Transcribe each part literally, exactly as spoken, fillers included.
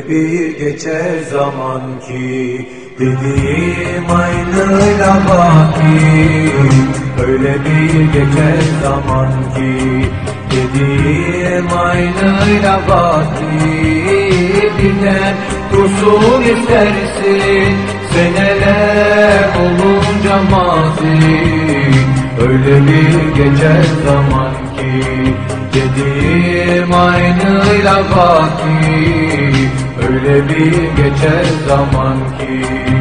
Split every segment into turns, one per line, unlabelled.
bir geçer zaman ki dediğim aynıyla baki. Öyle bir geçer zaman ki dediğim aynıyla baki. Birden dursun istersin seneler olunca mazi. Öyle bir geçer zaman ki dediğim aynıyla baki. Öyle bir geçer zaman ki.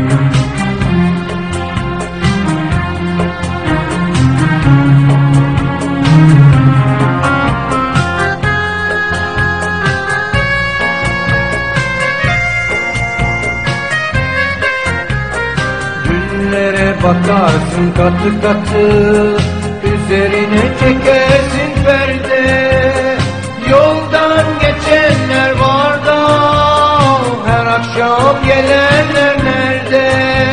Günlere bakarsın katı katı, üzerine çekersin perde. Yoldan geçenler var da her akşam gelenler nerede?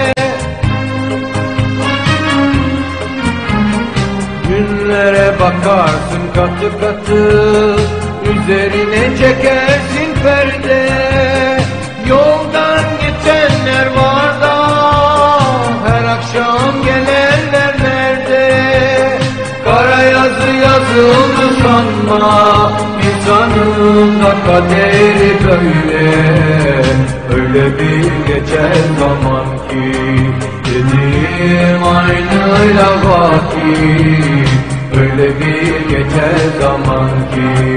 Günlere bakarsın katı katı, üzerine çekersin perde. Yoldan geçenler var da her akşam gelenler nerede? Kara yazı yazıldı sanma, İnsanın da kaderi böyle. Öyle bir geçer zaman ki dediğim aynıyla baki. Öyle bir geçer zaman ki.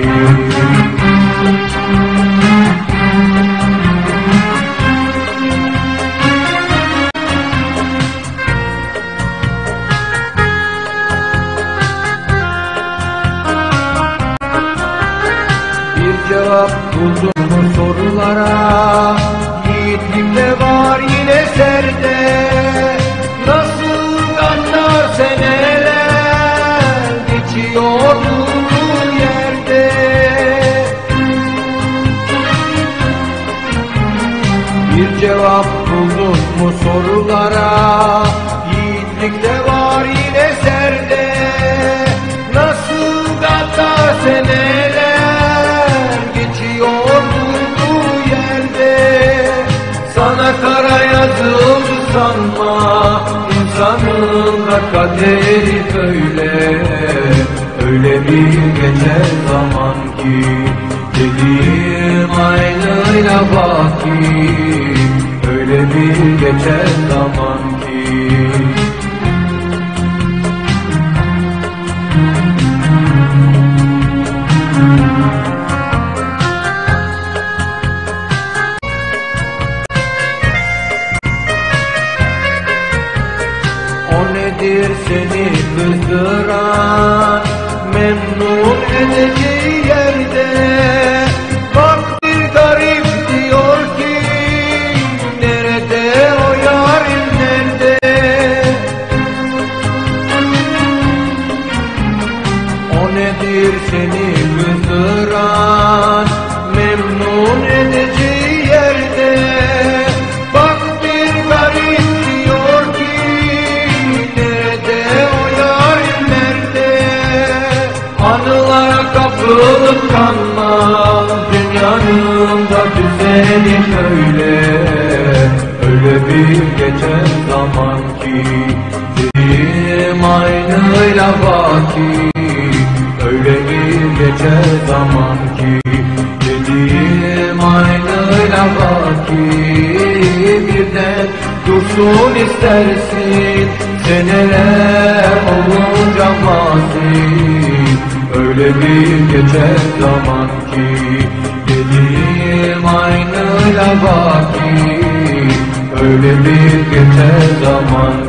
Cevap buldun mu sorulara? Yiğitlik de var yine serde. Nasıl kadar seneler geçiyor durduğun yerde. Bir cevap buldun mu sorulara? Yiğitlik de var yine serde. Nasıl kadar seneler kara yazıldı sanma, insanın da kaderi böyle. Öyle bir geçer zaman ki dediğim aynıyla baki. Öyle bir geçer zaman ki. Seni kızdıran, memnun edeceği yerde. Bak bir garip diyor ki nerede o yarim nerede? O nedir seni kızdıran, memnun edeceği yerde. Bak bir garip diyor ki anılara kapılıp kanma, dünyanın da düzeni böyle. Öyle bir geçer zaman ki dediğim aynıyla baki. Öyle bir geçer zaman ki dediğim aynıyla baki. Birden dursun istersin seneler olunca mazi. Öyle bir geçer zaman ki dediğim aynıyla baki. Öyle bir geçer zaman